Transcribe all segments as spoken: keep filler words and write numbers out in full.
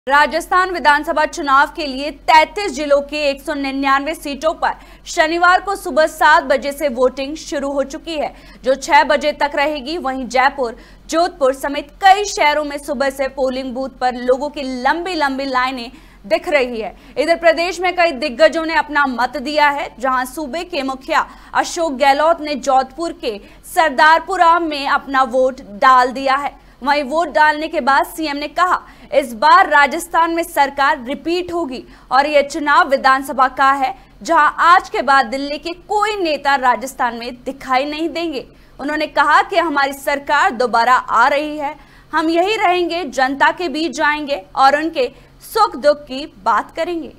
राजस्थान विधानसभा चुनाव के लिए तैंतीस जिलों के एक सौ निन्यानवे सीटों पर शनिवार को सुबह सात बजे से वोटिंग शुरू हो चुकी है, जो छह बजे तक रहेगी। वहीं जयपुर, जोधपुर समेत कई शहरों में सुबह से पोलिंग बूथ पर लोगों की लंबी लंबी लाइनें दिख रही है। इधर प्रदेश में कई दिग्गजों ने अपना मत दिया है, जहां सूबे के मुखिया अशोक गहलोत ने जोधपुर के सरदारपुरा में अपना वोट डाल दिया है। वहीं वोट डालने के बाद सीएम ने कहा, इस बार राजस्थान में सरकार रिपीट होगी और यह चुनाव विधानसभा का है, जहां आज के बाद दिल्ली के कोई नेता राजस्थान में दिखाई नहीं देंगे। उन्होंने कहा कि हमारी सरकार दोबारा आ रही है, हम यही रहेंगे, जनता के बीच जाएंगे और उनके सुख दुख की बात करेंगे।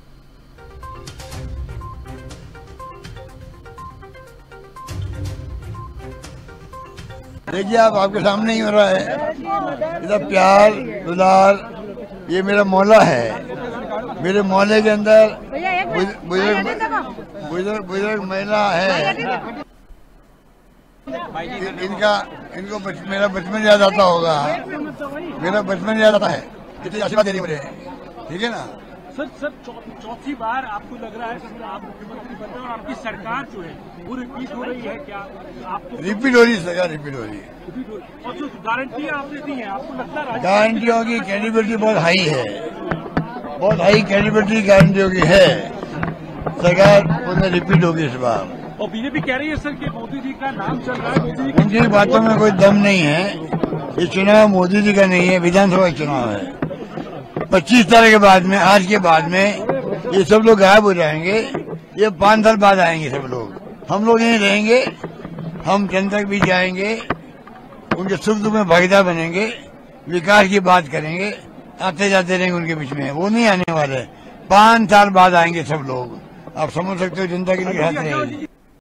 देखिए, आप आपके सामने ही हो रहा है। इधर प्यार दुलार, ये मेरा मोहल्ला है। मेरे मोहल्ले के अंदर बुजुर्ग बुजुर्ग बुजुर्ग महिला है। इनका इनको बच, मेरा बचपन याद आता होगा। मेरा बचपन याद आता है। कितनी आशीर्वाद दे रही मुझे, ठीक है ना। सर सर चौथी बार आपको लग रहा है कि आप मुख्यमंत्री बन रहे हैं और आपकी सरकार जो है वो रिपीट हो रही है क्या? आपको रिपीट हो रही है, सरकार रिपीट हो रही है। और जो गारंटी आपने दी है, आपको लगता है गारंटियों की कैपेबिलिटी बहुत हाई है, बहुत हाई कैपेबिलिटी गारंटियों की है। सरकार उन्हें रिपीट होगी इस बार। और बीजेपी कह रही है सर कि मोदी जी का नाम चल रहा है, मोदी जी उनकी बातों में कोई दम नहीं है। ये चुनाव मोदी जी का नहीं है, विधानसभा चुनाव है। पच्चीस तारीख के बाद में, आज के बाद में ये सब लोग गायब हो जाएंगे। ये पांच साल बाद आएंगे सब लोग। हम लोग यहीं रहेंगे, हम जनता के बीच जाएंगे, उनके सुख दुख में भागीदार बनेंगे, विकास की बात करेंगे, आते जाते रहेंगे उनके बीच में। वो नहीं आने वाले, पांच साल बाद आएंगे सब लोग। आप समझ सकते हो, जनता के लिए हाथ रहेगी।